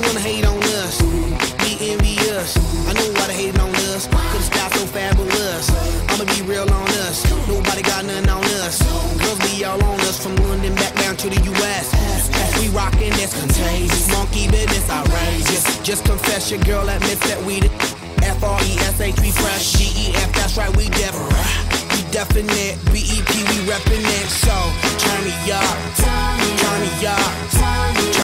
wanna hate on us, be envious. I know why they hating on us, cause the sky's so fabulous. I'ma be real on us, nobody got nothing on us. Girls be all on us, from London back down to the US. We rockin', that's contagious, monkey business outrageous. Just confess your girl admits that we the F-R-E-S-H, we fresh, G-E-F, that's right, we definite, B-E-P, we reppin' it. So, turn me up, turn me up.